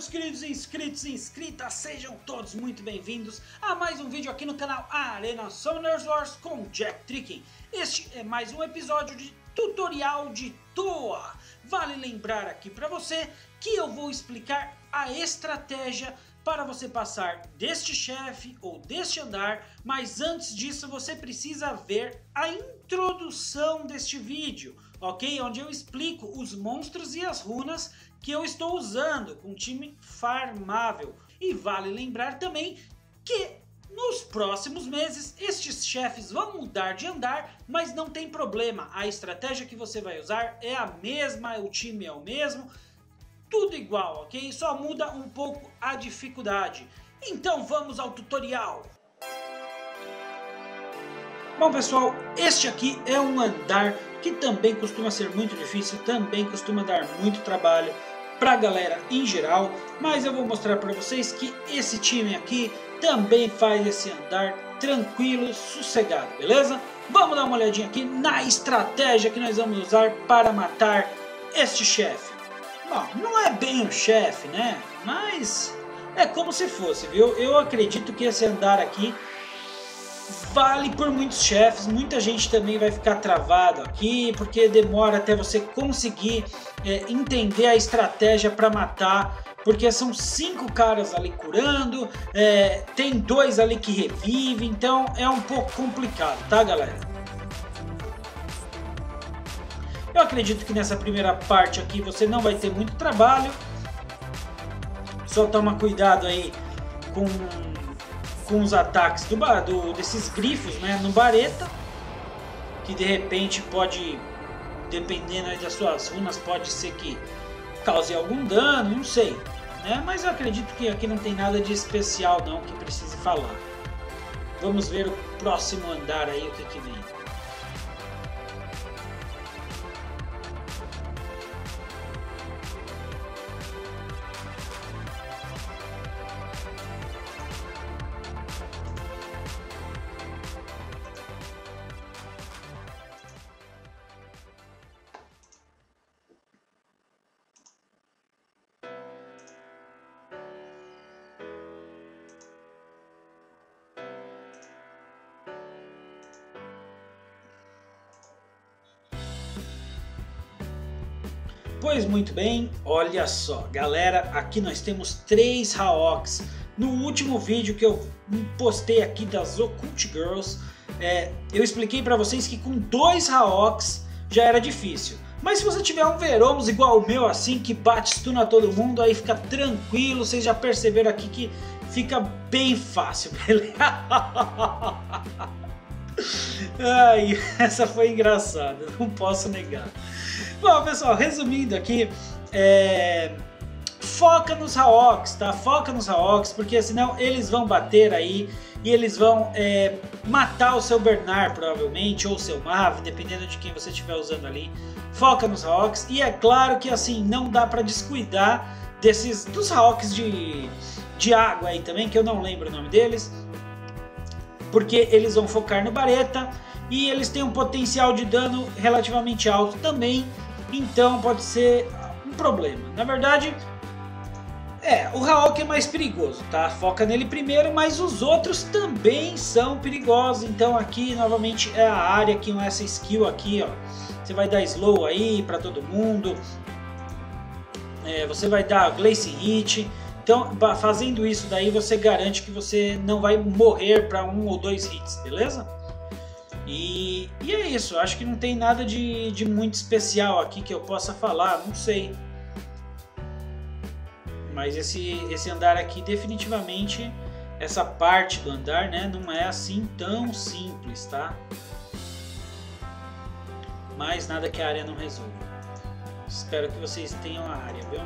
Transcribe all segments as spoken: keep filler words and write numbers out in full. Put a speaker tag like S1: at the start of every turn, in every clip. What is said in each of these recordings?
S1: meus queridos inscritos e inscritas, sejam todos muito bem-vindos a mais um vídeo aqui no canal Arena Summoners Wars com Jack Tricken. Este é mais um episódio de tutorial de Toa. Vale lembrar aqui para você que eu vou explicar a estratégia para você passar deste chefe ou deste andar, mas antes disso você precisa ver a introdução deste vídeo, ok? Onde eu explico os monstros e as runas que eu estou usando com um time farmável. E vale lembrar também que nos próximos meses estes chefes vão mudar de andar, mas não tem problema, a estratégia que você vai usar é a mesma, o time é o mesmo, tudo igual, ok? Só muda um pouco a dificuldade. Então vamos ao tutorial. Bom pessoal, este aqui é um andar que também costuma ser muito difícil, também costuma dar muito trabalho para a galera em geral, mas eu vou mostrar para vocês que esse time aqui também faz esse andar tranquilo, sossegado, beleza? Vamos dar uma olhadinha aqui na estratégia que nós vamos usar para matar este chefe. Bom, não é bem um chefe, né? Mas é como se fosse, viu? Eu acredito que esse andar aqui vale por muitos chefes. Muita gente também vai ficar travado aqui, porque demora até você conseguir é, entender a estratégia para matar. Porque são cinco caras ali curando, é, tem dois ali que revivem, então é um pouco complicado, tá galera? Eu acredito que nessa primeira parte aqui você não vai ter muito trabalho. Só toma cuidado aí com, com os ataques do, do, desses grifos, né, no Bareta. Que de repente pode, dependendo aí das suas runas, pode ser que cause algum dano, não sei. Né? Mas eu acredito que aqui não tem nada de especial não que precise falar. Vamos ver o próximo andar aí, o que que vem. Pois muito bem, olha só galera, aqui nós temos três Hawks. No último vídeo que eu postei aqui das Occult Girls, é, eu expliquei para vocês que com dois Hawks já era difícil. Mas se você tiver um Veromos igual o meu assim, que bate stun a todo mundo, aí fica tranquilo, vocês já perceberam aqui que fica bem fácil, beleza? Ai, essa foi engraçada, não posso negar. Bom pessoal, resumindo aqui, é... foca nos Hawks, tá? Foca nos Hawks, porque senão eles vão bater aí e eles vão é, matar o seu Bernard provavelmente, ou o seu Mav, dependendo de quem você estiver usando ali. Foca nos Hawks e é claro que assim, não dá para descuidar desses, dos Hawks de, de água aí também, que eu não lembro o nome deles. Porque eles vão focar no Bareta e eles têm um potencial de dano relativamente alto também, então pode ser um problema. Na verdade, é, o Hawk é mais perigoso, tá? Foca nele primeiro, mas os outros também são perigosos. Então aqui novamente é a área que com essa skill aqui, ó, você vai dar slow aí para todo mundo, é, você vai dar Glacial Hit. Então, fazendo isso daí, você garante que você não vai morrer para um ou dois hits, beleza? E, e é isso, acho que não tem nada de, de muito especial aqui que eu possa falar, não sei. Mas esse, esse andar aqui, definitivamente, essa parte do andar, né, não é assim tão simples, tá? Mas nada que a área não resolva. Espero que vocês tenham a área, viu?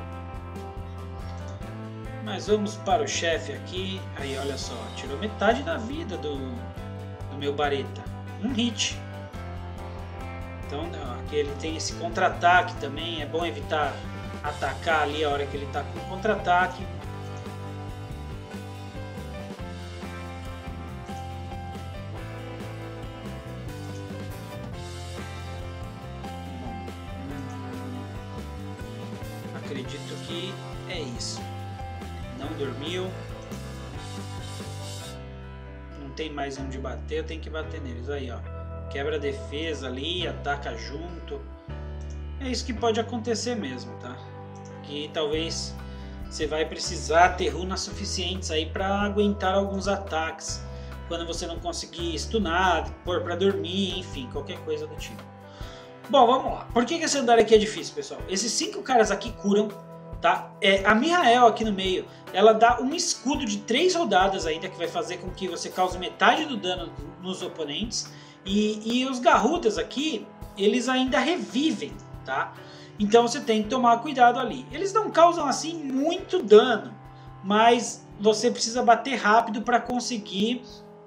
S1: Mas vamos para o chefe aqui. Aí olha só, tirou metade da vida do, do meu Bareta. Um hit. Então aqui ele tem esse contra-ataque também. É bom evitar atacar ali a hora que ele está com contra-ataque. Acredito que é isso. Não dormiu. Não tem mais onde bater, eu tenho que bater neles. Aí, ó. Quebra a defesa ali, ataca junto. É isso que pode acontecer mesmo, tá? Que talvez você vai precisar ter runas suficientes aí para aguentar alguns ataques. Quando você não conseguir stunar, pôr para dormir, enfim, qualquer coisa do tipo. Bom, vamos lá. Por que esse andar aqui é difícil, pessoal? Esses cinco caras aqui curam, tá? É, a Mihael aqui no meio, ela dá um escudo de três rodadas ainda, que vai fazer com que você cause metade do dano nos oponentes. E, e os Garrudas aqui, eles ainda revivem, tá? Então você tem que tomar cuidado ali. Eles não causam assim muito dano, mas você precisa bater rápido para conseguir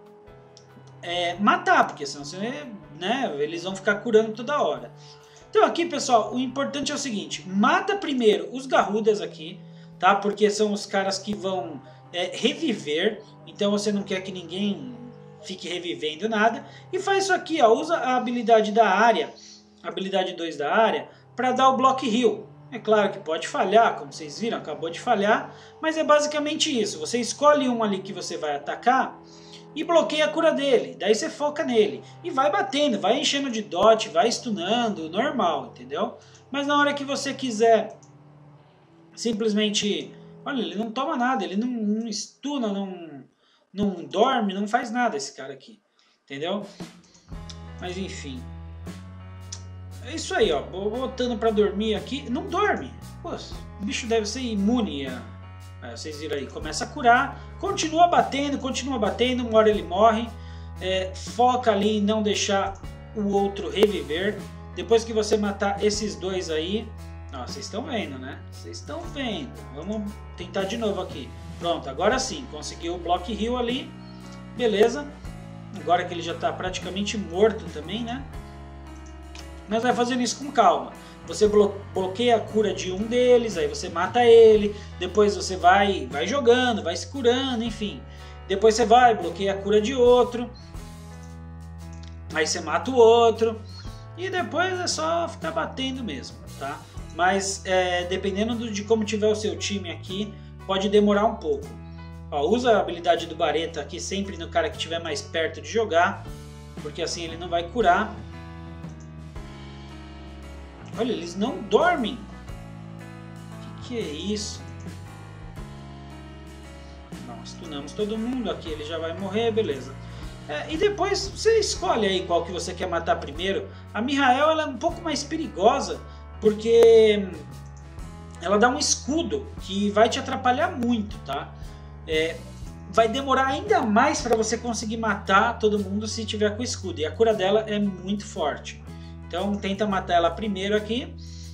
S1: é, matar, porque senão você, né, eles vão ficar curando toda hora. Então aqui, pessoal, o importante é o seguinte: mata primeiro os Garrudas aqui, tá? Porque são os caras que vão é, reviver. Então você não quer que ninguém fique revivendo nada. E faz isso aqui, ó, usa a habilidade da área, a habilidade dois da área, para dar o block heal. É claro que pode falhar, como vocês viram, acabou de falhar, mas é basicamente isso. Você escolhe um ali que você vai atacar e bloqueia a cura dele. Daí você foca nele e vai batendo, vai enchendo de dot, vai stunando, normal, entendeu? Mas na hora que você quiser simplesmente... Olha, ele não toma nada, ele não, não stuna, não, não dorme, não faz nada esse cara aqui, entendeu? Mas enfim... É isso aí, ó, botando pra dormir aqui, não dorme. Pô, o bicho deve ser imune a... É, vocês viram aí, começa a curar, continua batendo, continua batendo, uma hora ele morre. É, foca ali em não deixar o outro reviver. Depois que você matar esses dois aí, ó, vocês estão vendo, né? Vocês estão vendo. Vamos tentar de novo aqui. Pronto, agora sim, conseguiu o block heal ali, beleza. Agora que ele já tá praticamente morto também, né? Mas vai fazendo isso com calma. Você bloqueia a cura de um deles, aí você mata ele. Depois você vai, vai jogando, vai se curando, enfim. Depois você vai, bloqueia a cura de outro. Aí você mata o outro. E depois é só ficar batendo mesmo, tá? Mas é, dependendo do, de como tiver o seu time aqui, pode demorar um pouco. Ó, usa a habilidade do Bareta aqui sempre no cara que estiver mais perto de jogar. Porque assim ele não vai curar. Olha, eles não dormem. O que, que é isso? Nós stunamos todo mundo aqui, ele já vai morrer, beleza. É, e depois você escolhe aí qual que você quer matar primeiro. A Mihael ela é um pouco mais perigosa, porque ela dá um escudo que vai te atrapalhar muito, tá? É, vai demorar ainda mais para você conseguir matar todo mundo se tiver com escudo. E a cura dela é muito forte. Então tenta matar ela primeiro aqui.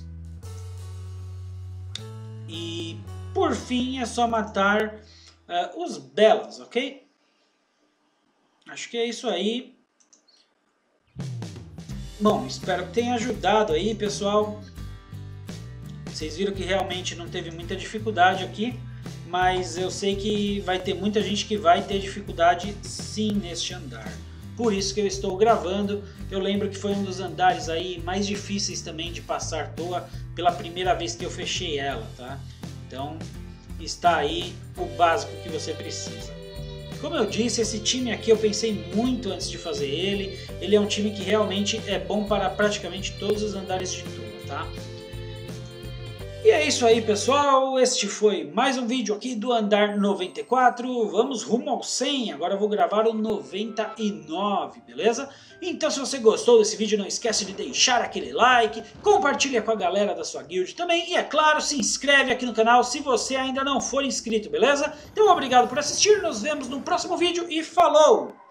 S1: E por fim é só matar uh, os Belas, ok? Acho que é isso aí. Bom, espero que tenha ajudado aí, pessoal. Vocês viram que realmente não teve muita dificuldade aqui. Mas eu sei que vai ter muita gente que vai ter dificuldade sim neste andar. Por isso que eu estou gravando. Eu lembro que foi um dos andares aí mais difíceis também de passar toa pela primeira vez que eu fechei ela, tá? Então está aí o básico que você precisa. Como eu disse, esse time aqui eu pensei muito antes de fazer ele. Ele é um time que realmente é bom para praticamente todos os andares de toa, tá? E é isso aí, pessoal, este foi mais um vídeo aqui do Andar noventa e quatro, vamos rumo ao cem, agora eu vou gravar o noventa e nove, beleza? Então se você gostou desse vídeo, não esquece de deixar aquele like, compartilha com a galera da sua guild também, e é claro, se inscreve aqui no canal se você ainda não for inscrito, beleza? Então obrigado por assistir, nos vemos no próximo vídeo e falou!